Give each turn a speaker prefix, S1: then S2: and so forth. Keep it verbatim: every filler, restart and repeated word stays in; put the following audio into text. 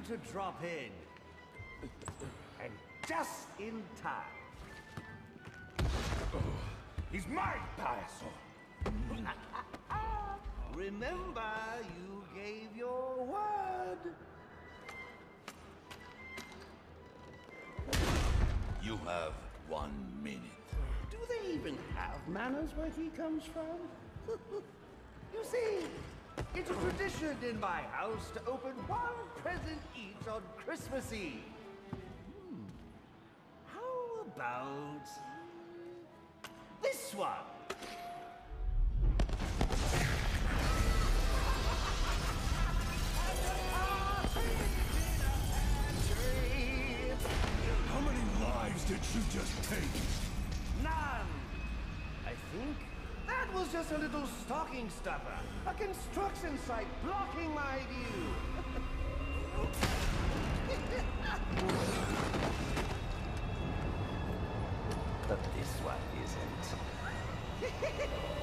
S1: to drop in. And just in time.
S2: Oh, he's my payaso!
S1: Remember, you gave your word.
S2: You have one minute.
S1: Do they even have manners where he comes from? You see, it's a tradition in my house to open one present each on Christmas Eve. Hmm. How about this one?
S2: How many lives did you just take?
S1: None. I think that was just a little stocking stuffer. A construction site blocking my view. But this one isn't.